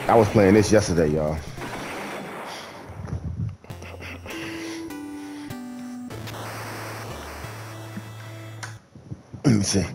I was playing this yesterday, y'all. Let me see.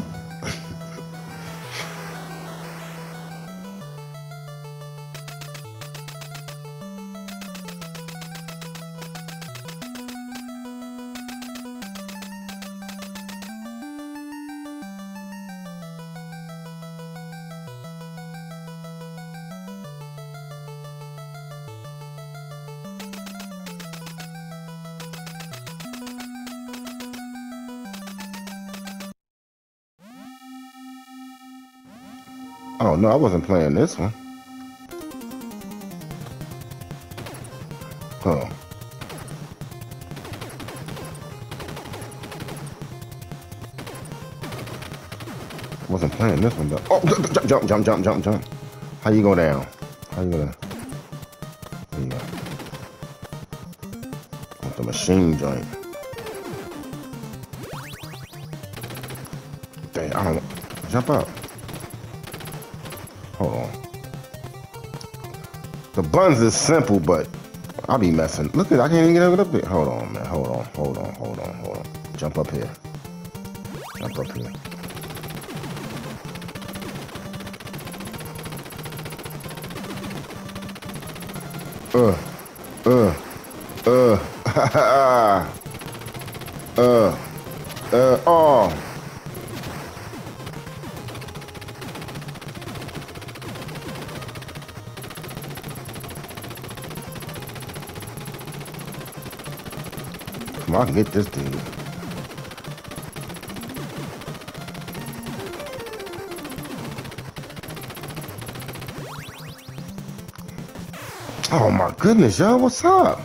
Oh no, I wasn't playing this one. Oh. Wasn't playing this one though. Oh, jump. How you go down? How you go down? There you go. With the machine joint. Dang, I don't know. Jump out. Hold on. The buns is simple, but I'll be messing. Look at, I can't even get up there. Hold on, man. Hold on. Jump up here. Jump up here. Oh. Come on, I can get this dude. Oh my goodness, y'all, what's up?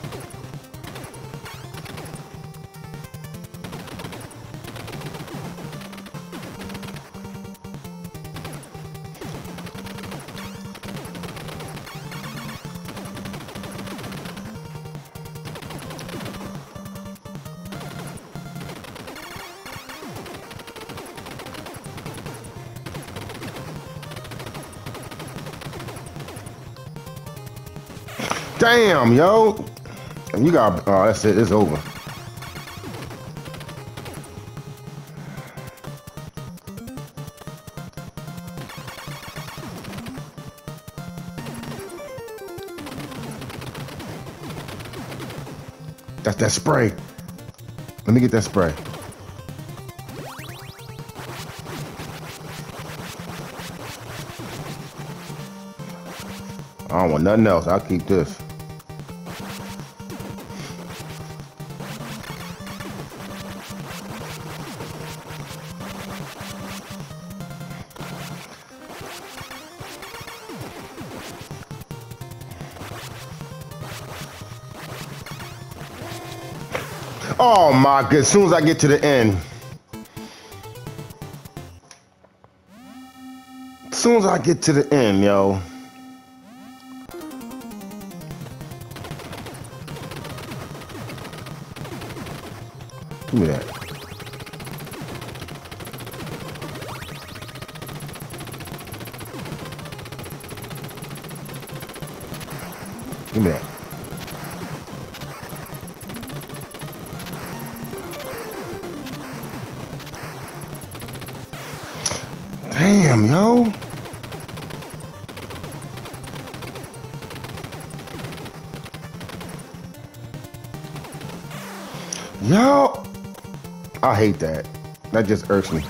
Damn, yo. You got, oh, that's it, it's over. That's that spray. Let me get that spray. I don't want nothing else. I'll keep this. Oh my god, as soon as I get to the end. As soon as I get to the end, yo. Give me that. Give me that. Damn, yo. Yo. I hate that. That just irks me.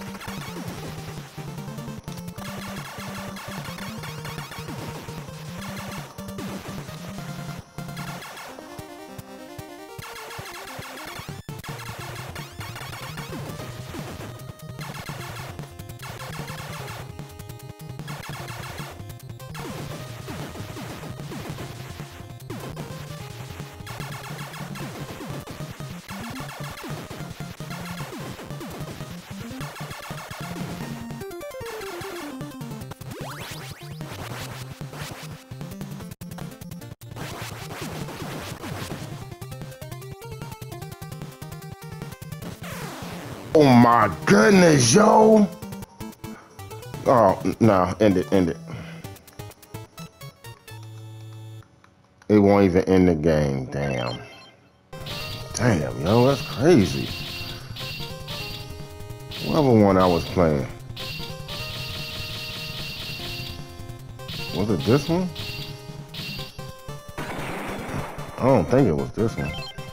Oh my goodness, yo. Oh, no, end it. It won't even end the game. Damn. Damn, yo, that's crazy. What other one I was playing? Was it this one? I don't think it was this one.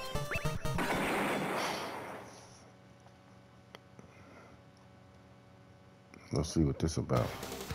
Let's see what this is about.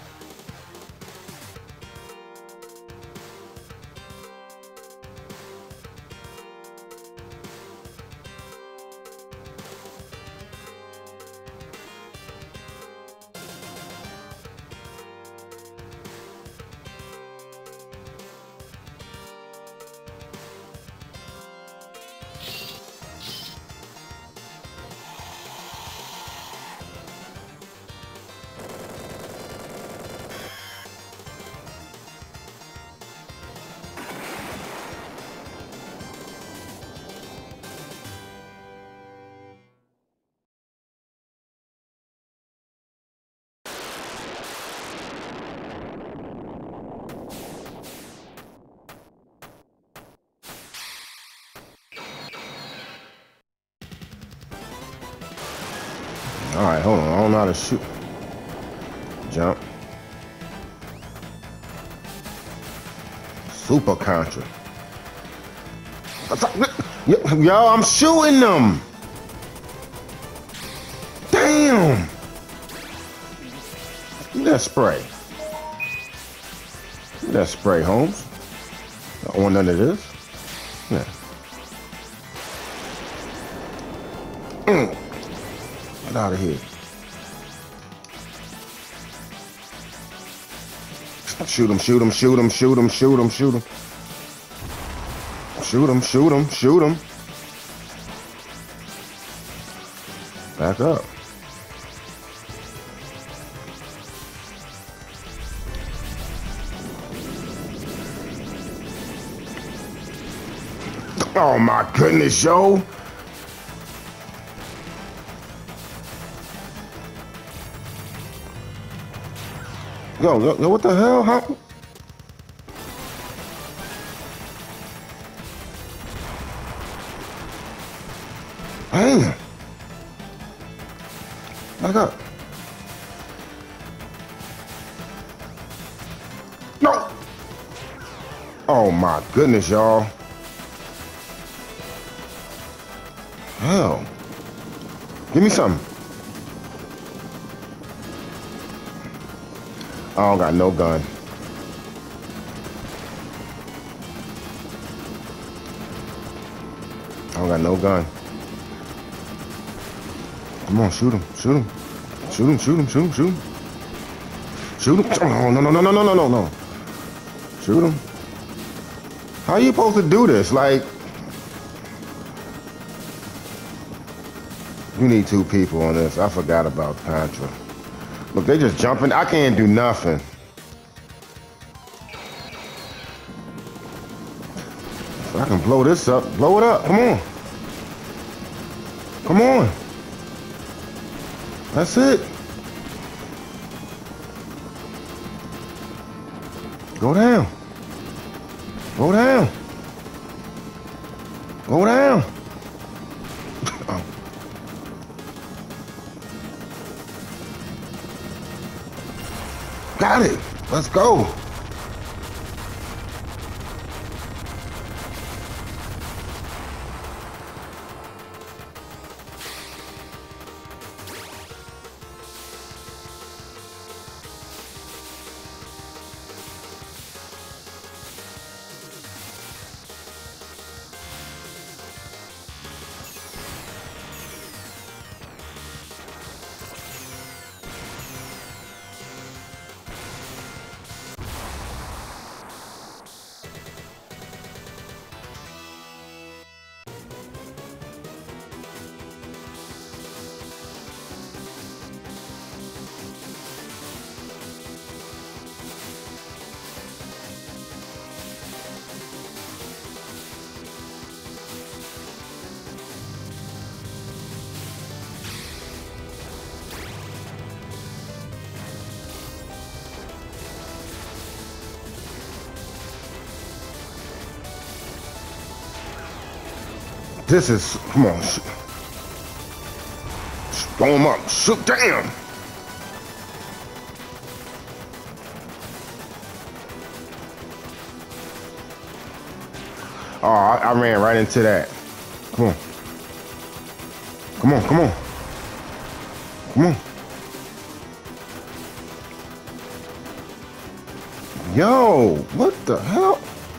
All right, hold on. I don't know how to shoot. Jump. Super Contra. Yo, I'm shooting them. Damn. Look at that spray. Look at that spray, Holmes. I want none of this. Yeah. Get out of here. Shoot him, shoot him, shoot him, shoot him, shoot him, shoot him. Shoot him, shoot him, shoot him. Back up. Oh my goodness, yo. Yo, what the hell? How? Damn. Back up. No. Oh my goodness, y'all. Hell. Give me something. I don't got no gun. I don't got no gun. Come on, shoot him, shoot him. Shoot him, shoot him, shoot him, shoot him. Shoot him. Oh, no, no, no, no, no, no, no, no. Shoot him. How are you supposed to do this? Like, you need two people on this. I forgot about Contra. Look, they just jumping. I can't do nothing. If I can blow this up, blow it up. Come on. Come on. That's it. Go down. Go down. Go down. Oh. Got it. Let's go. This is, come on. Throw him up. Shoot, damn. Oh, I ran right into that. Come on. Come on, come on. Come on. Yo, what the hell?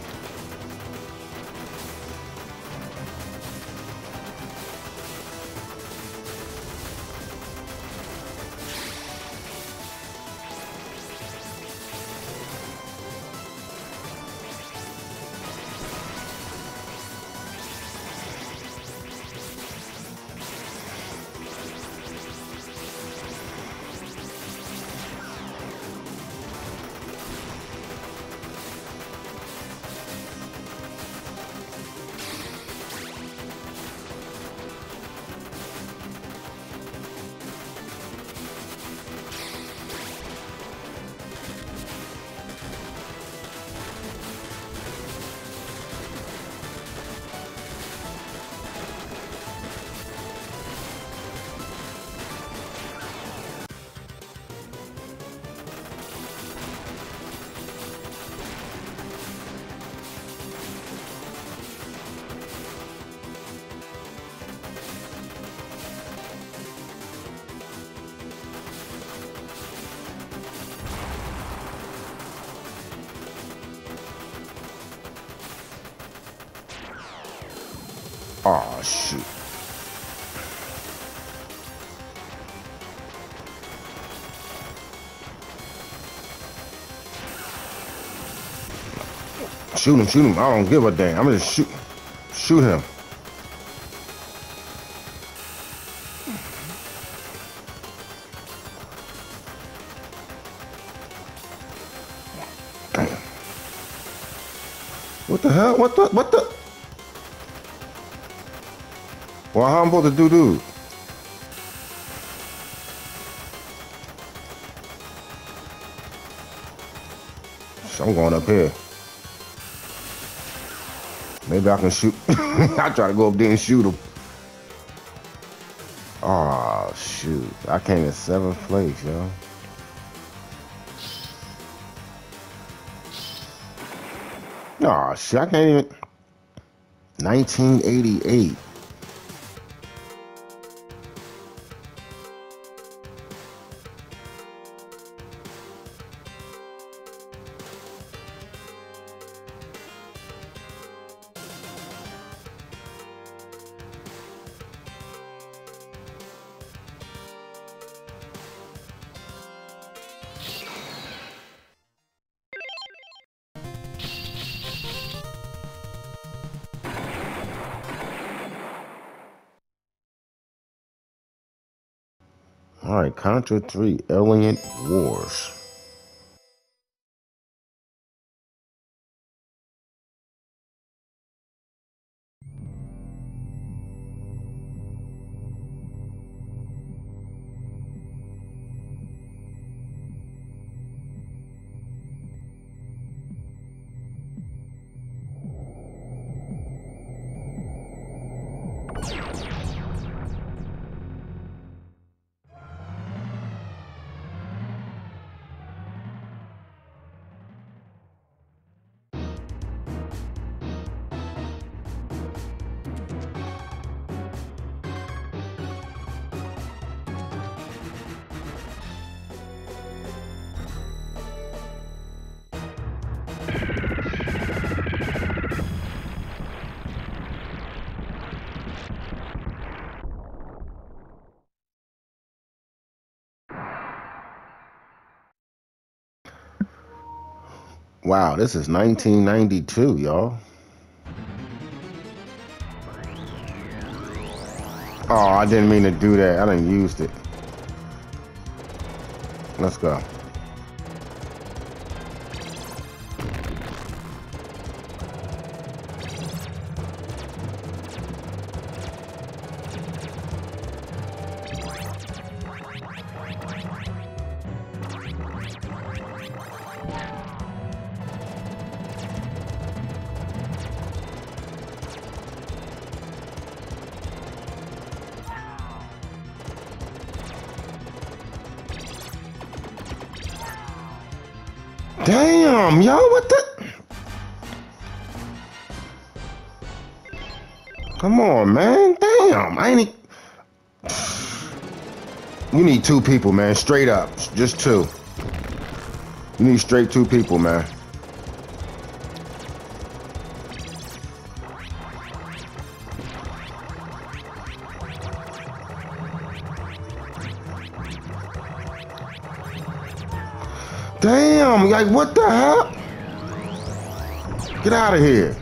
Oh, shoot. Shoot him, shoot him. I don't give a damn. I'm just shoot him. Damn. What the hell? What the? Well, how I'm supposed to do? So I'm going up here. Maybe I can shoot. I try to go up there and shoot him. Oh, shoot. I came in 7th place, yo. Oh, shit. I can't even. 1988. All right, Contra 3, Alien Wars. Wow, this is 1992, y'all. Oh, I didn't mean to do that. I didn't use it. Let's go. Damn, yo, what the? Come on, man. Damn, I ain't. You need two people, man. Straight up, just two. You need straight two people, man. Damn, like what the hell? Get out of here.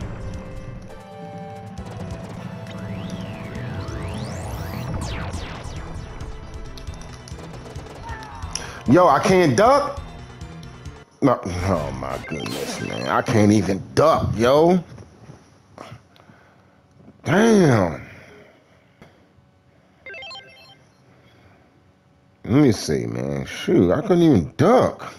Yo, I can't duck? No, oh my goodness, man. I can't even duck, yo. Damn. Let me see, man. Shoot, I couldn't even duck.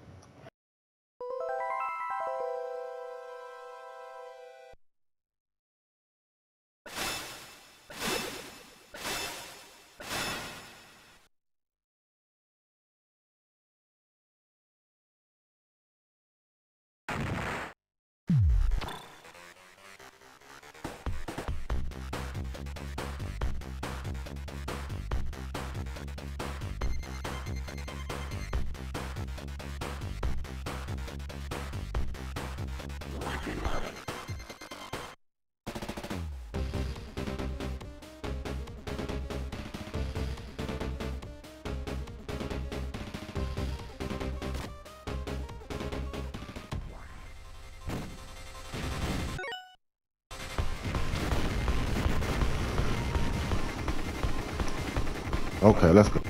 Okay, let's go.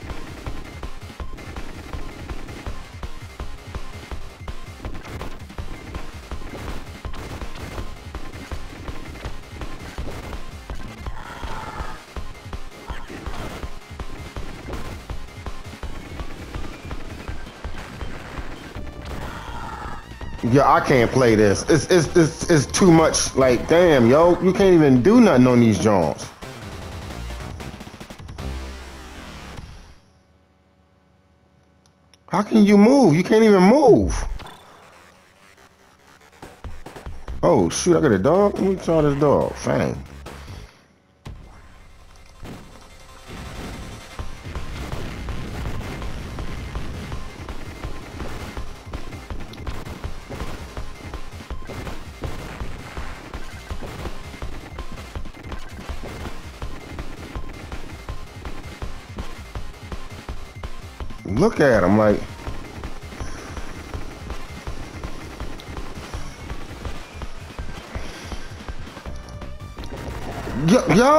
Yeah, I can't play this. It's too much. Like, damn, yo, you can't even do nothing on these joints. How can you move? You can't even move. Oh shoot, I got a dog. Let me try this dog. Fang. Look at him like. Yo.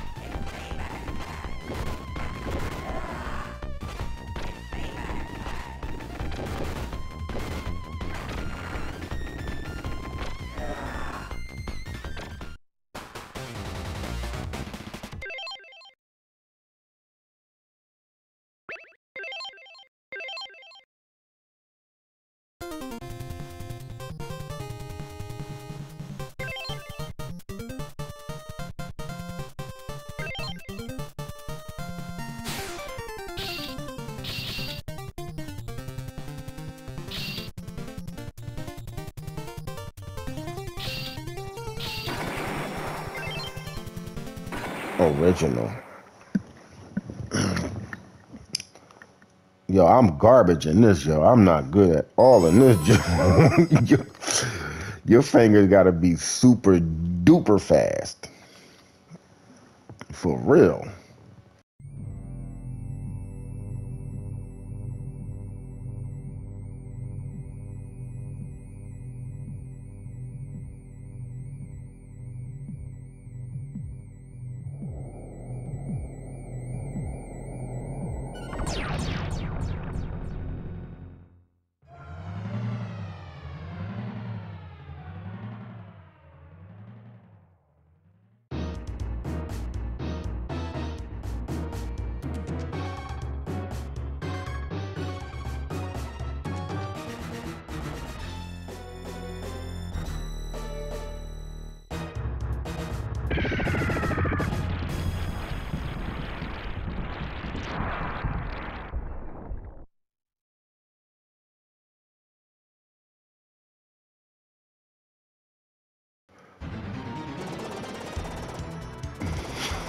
Original. Yo, I'm garbage in this, yo. I'm not good at all in this, yo. Your fingers gotta be super duper fast. For real.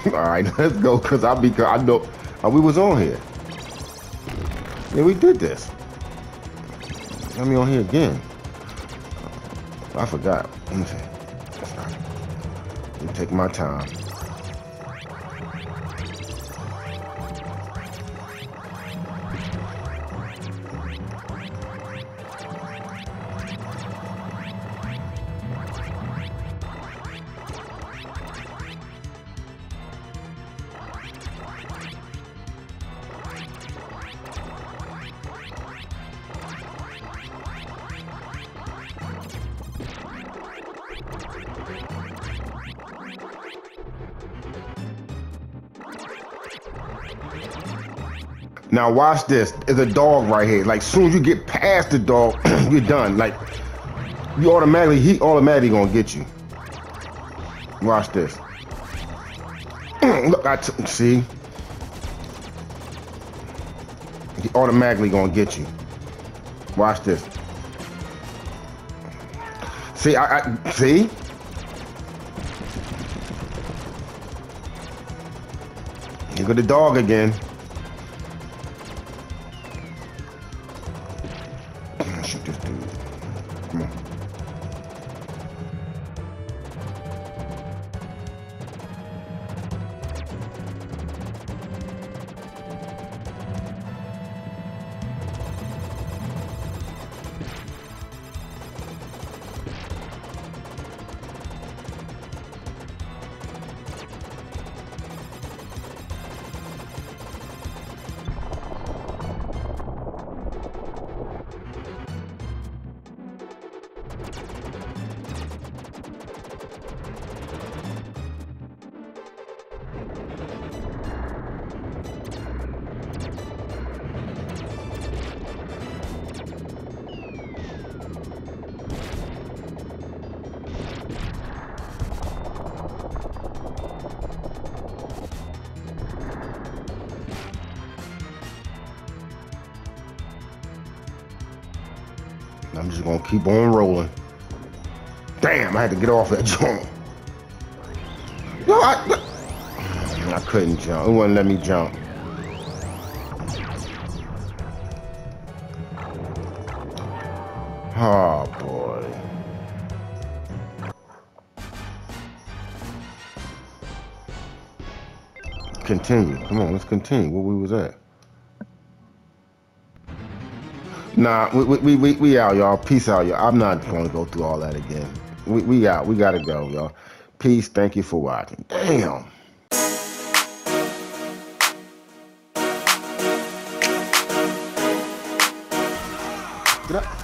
All right, let's go, cause I know we was on here. Yeah, we did this. Let me on here again. I forgot. Let me see. Let me take my time. Now watch this. There's a dog right here. Like soon as you get past the dog, you're done. Like he automatically gonna get you. Watch this. Look, see. He automatically gonna get you. Watch this. See, see. Here go the dog again. Shoot this dude. Come on. I'm just gonna keep on rolling. Damn, I had to get off that jump. No, I couldn't jump. It wouldn't let me jump. Oh boy. Continue. Come on, let's continue. Where we was at? Nah, we out, y'all. Peace out, y'all. I'm not going to go through all that again. We out. We got to go, y'all. Peace. Thank you for watching. Damn. Did I